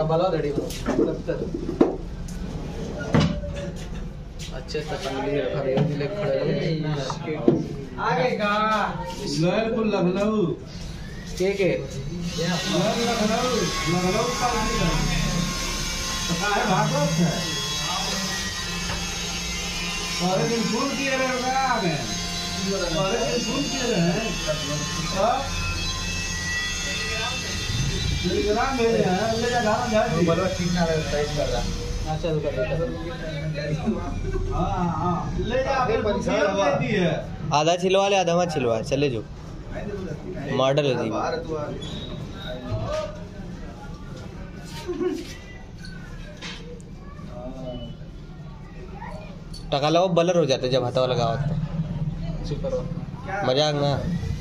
बला रेडी हो अच्छे से पहले खड़े दिले खड़े आगे का लखनऊ लखनऊ के लखनऊ का है भागवत है और दिन फोन किए रहे आ गए और दिन फोन किए रहे टेलीग्राम भेजे हैं ले जा घर जा बलवा ठीक ना साइज कर रहा अच्छा तो कर हां ले जा फिर परीक्षा देती है आधा छिलवा ले आधा मत छिलवा चले जो मॉडल है जी टका लगाओ बलर हो जाते जब हाथा लगाओ तो मजाक ना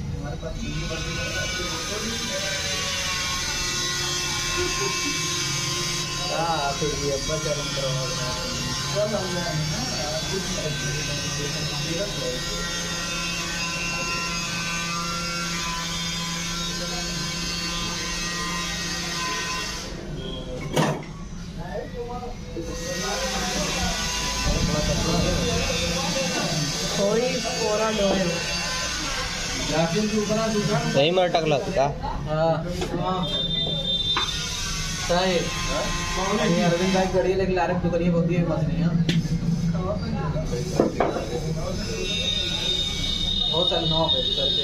फिर ये बचरन करवा कोई पूरा लोहे लेकिन दूसरा दुकान सही में टकला था हां सही ये अरविंद भाई गड़ी लेकिन लारे दुकान ये बहुत ही मस्त नहीं है बहुत साल नौ पे करके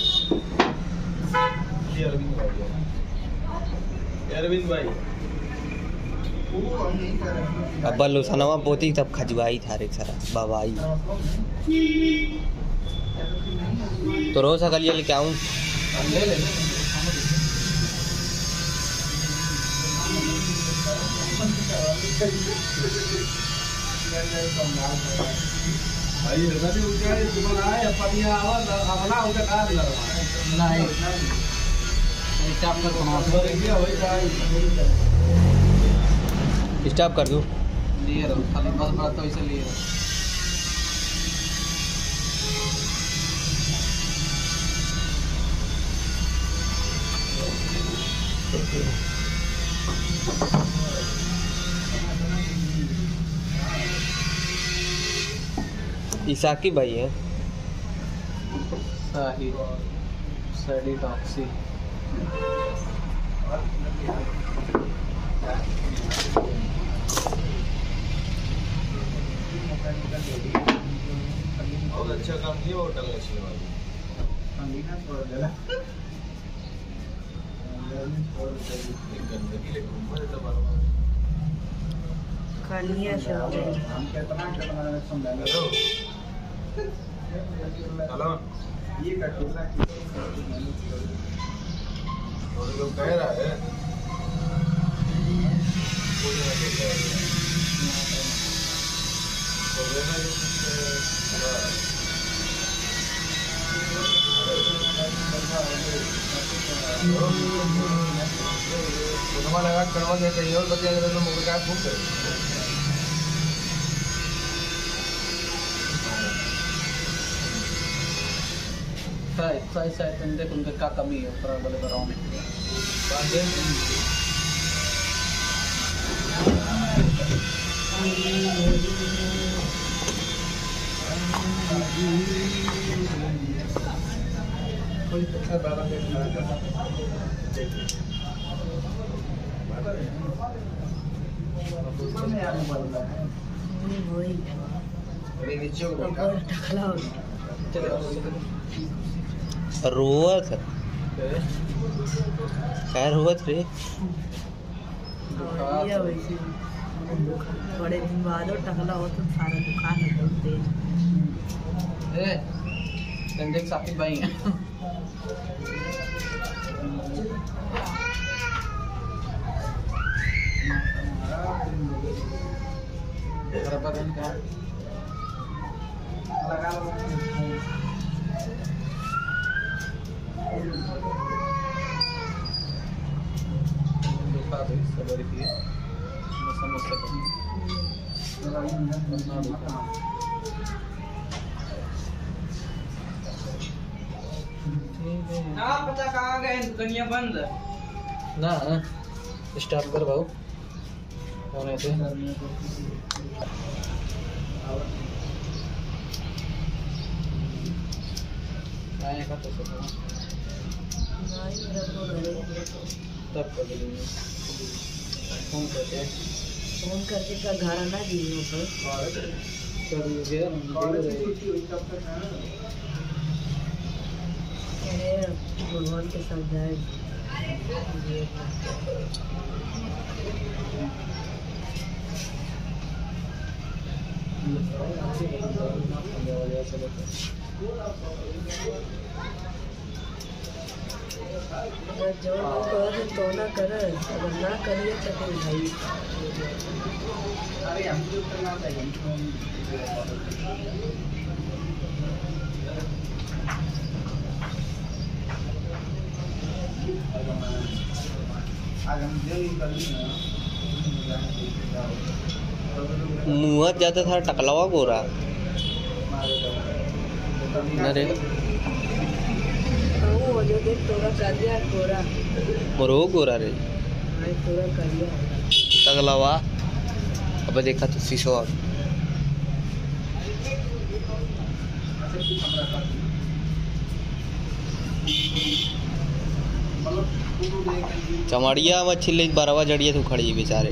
ये अरविंद भाई अब लुसनवा पोती तब खजवाई था रे सारा बाबाई तो रोज सकल ये लेके आऊं ले ले भाई रवि उनका बनाए अपनिया और अपना उनका कार लगा नहीं स्टॉप कर बनाओ देखिए वही जाए स्टॉप कर दूं लिए रहो खाली बस बड़ा तो इसे लिए ईसाकी भाई है साही सडी टॉक्सी बहुत अच्छा काम किया होटल अच्छी वाली कनिया शब्द हेलो ये कटोरा और लोग कह रहा है लगा करवा दिया कहीं और बतिया तो मुझे क्या फूक साइज देख उनके क्या कमी है ऊपर वाले बनाओ में कोई अच्छा बाबा के वही अरे नीचे टकला रोवत क्या रोवत रे वैसे बड़े दिन बाद टकला हो तो सारा दुकान है बहुत तेज देख साकिब भाई हैं पता कहाँ गए दुनिया बंद ना स्टार्ट कर भाऊ होने से आए का तो तब कर देंगे फोन करके का घर आना दिए पर कर दिए भगवान के साथ जाए जो कर तो ना कर, अगर ना करिए तो फिर भाई मुँह जाता था टकलावा गोरा अरे वो जो देख तोरा कर दिया गोरा मोरो गोरा रे भाई तोरा कर दिया टकलावा अब देखा तो शीशो चमड़िया मच्छी ले बरवा जड़िया तू खड़ी बेचारे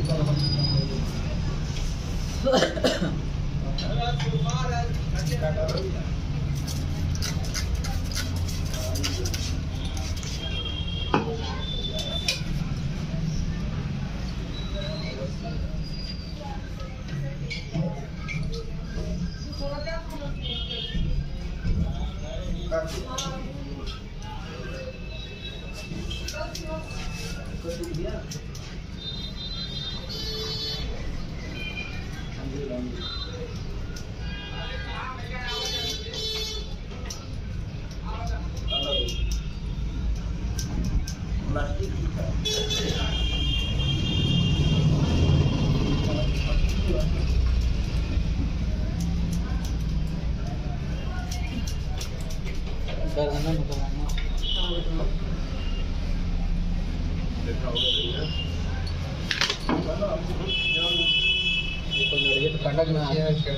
कटक में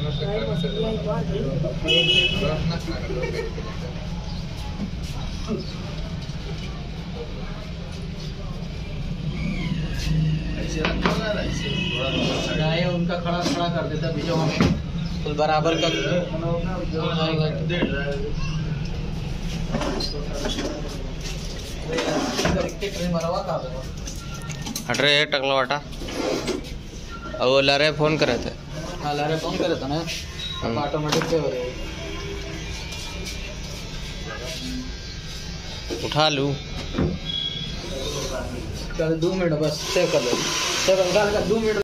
उनका खड़ा खड़ा कर देता बीचों में तो बराबर का हट रहे टकला वाटा और वो लारे फोन करे थे हाँ लारे फोन करे था ना ऑटोमेटिक पे हो जाएगी उठा लूँ चल 2 मिनट बस सेव कर लो सेव 2 मिनट